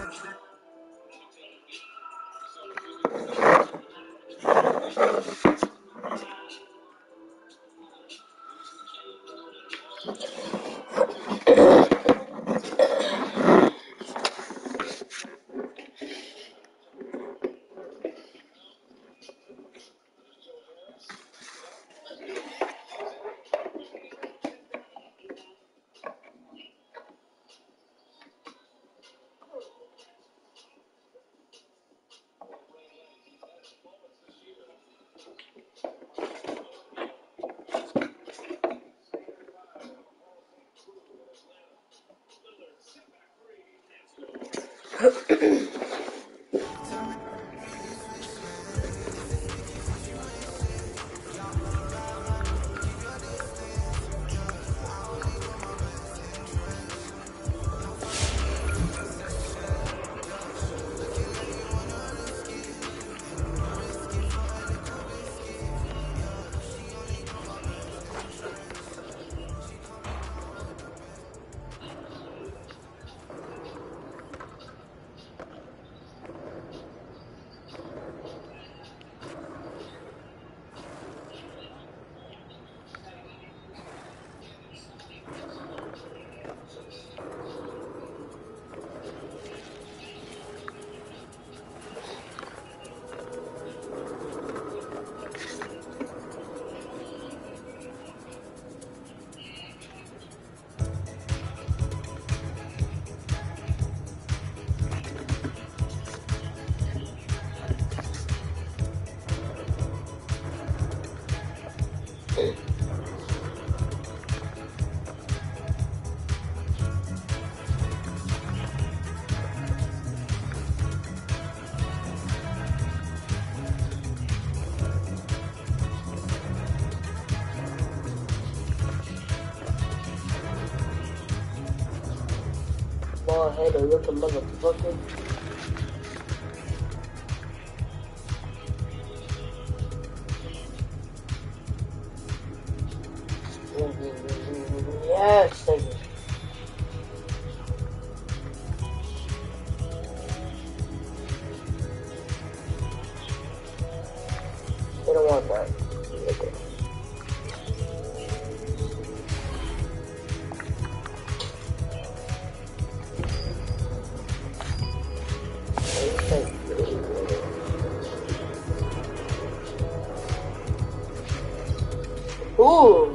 Bald headed looking motherfucker. Yes, thank you. They don't want that. Okay. Ooh.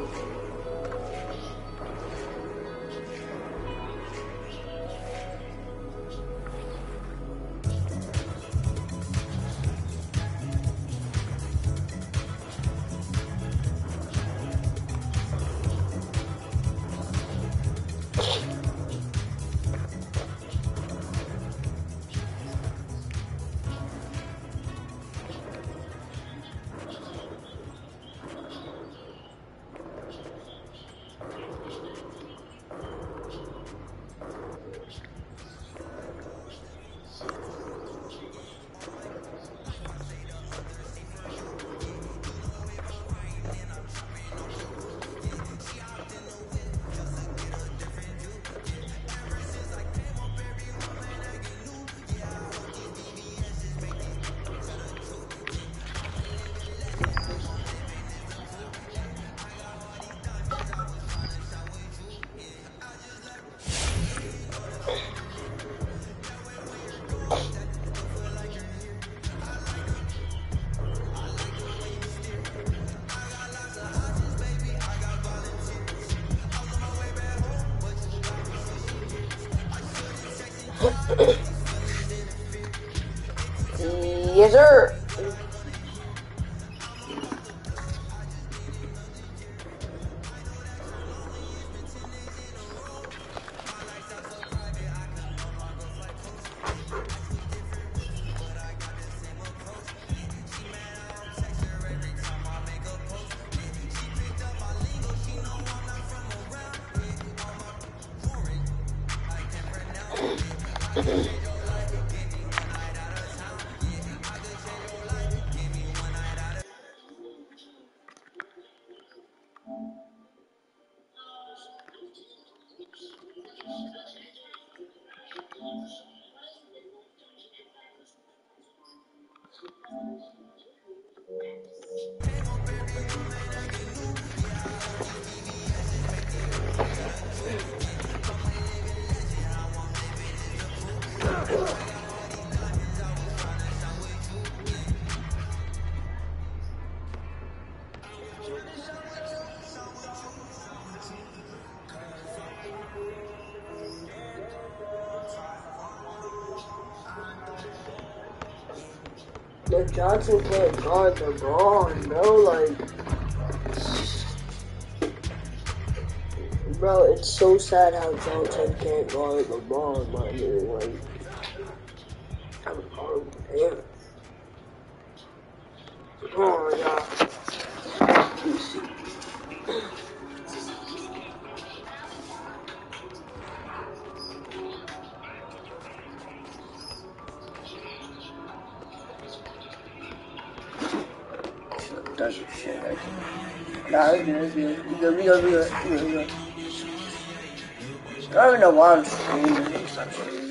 Yes, sir. If Johnson can't guard LeBron, bro, like, bro, it's so sad how Johnson can't guard LeBron, my dude. Like, oh, damn. Oh, yeah. Let me see. That's your shit right there. Nah, it's good, it's good. We good, we good, we good, we good, we good. I don't even know why I'm streaming.